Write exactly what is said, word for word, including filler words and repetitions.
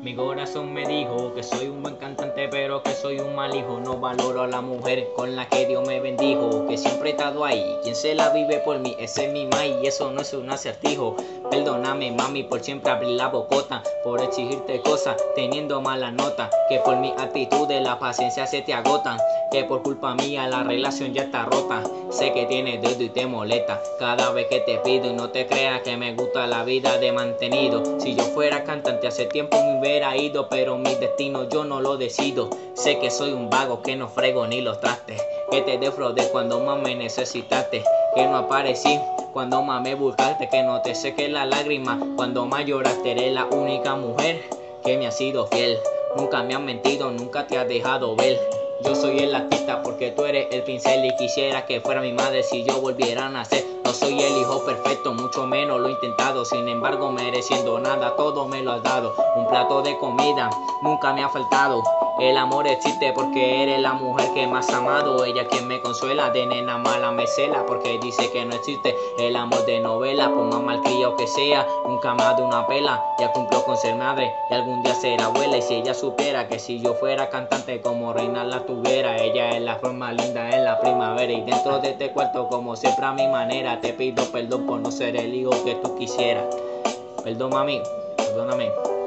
Mi corazón me dijo que soy un buen cantante, pero que soy un mal hijo. No valoro a la mujer con la que Dios me bendijo, que siempre he estado ahí. Quien se la vive por mí, ese es mi mai, y eso no es un acertijo. Perdóname, mami, por siempre abrir la bocota, por exigirte cosas teniendo mala nota, que por mi actitud de la paciencia se te agotan, que por culpa mía la relación ya está rota. Sé que tienes dedo y te molesta cada vez que te pido, y no te creas que me gusta la vida de mantenido. Si yo fuera cantante hace tiempo me hubiera ido, pero mi destino yo no lo decido. Sé que soy un vago, que no frego ni los trastes, que te defraudé cuando más me necesitaste, que no aparecí cuando más me buscaste, que no te seque la lágrima cuando más lloraste. Eres la única mujer que me ha sido fiel, nunca me has mentido, nunca te has dejado ver. Yo soy el artista porque tú eres el pincel, y quisiera que fuera mi madre si yo volviera a nacer. No soy el hijo perfecto, mucho menos lo he intentado, sin embargo mereciendo nada, todo me lo has dado. Un plato de comida nunca me ha faltado. El amor existe porque eres la mujer que más he amado. Ella quien me consuela, de nena mala me cela, porque dice que no existe el amor de novela. Por más malcriado que sea, nunca más de una pela. Ya cumplió con ser madre y algún día ser abuela. Y si ella supiera que si yo fuera cantante como reina la tuviera. Ella es la forma linda en la primavera, y dentro de este cuarto como siempre a mi manera te pido perdón por no ser el hijo que tú quisieras. Perdón, mami, perdóname.